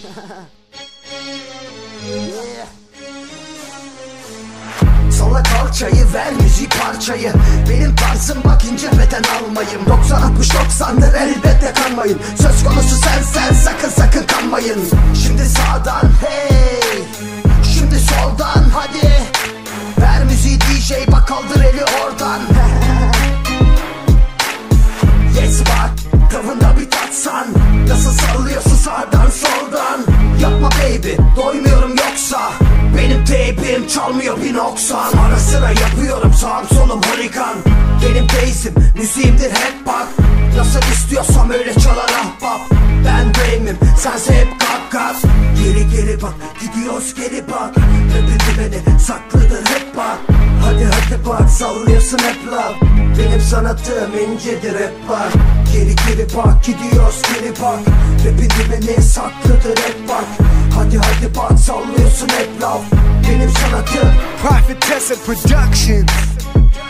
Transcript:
Salla kalçayı, ver müzik parçayı. Benim tarzım bak, ince beden almayın. 90-60-90'dır, elbette kanmayın. Söz konusu sen sakın kanmayın. Şimdi sağdan hey, şimdi soldan hadi. Ver müziği DJ, bak kaldır eli oradan. Yes bak, tavında bir tatsan. Nasıl sallıyorsun sağdan soldan. Yapma baby, doymuyorum yoksa. Benim teybim çalmıyor bir noksan. Ara sıra yapıyorum sağım solum holigan. Benim teyzim, müziğimdir hep bak. Nasıl istiyorsam öyle çalar ahbap. Ben Dream'im, sense hep kat. Geri bak, gidiyoruz geri bak. Rapin dibine saklıdır hep bak. Hadi bak, sallıyorsun hep laf. Benim sanatım incedir hep bak. Geri bak, gidiyoruz geri bak. Rapin dibine saklıdır hep bak. Hadi bak, sallıyorsun hep laf. Benim sanatım Prophetess Production.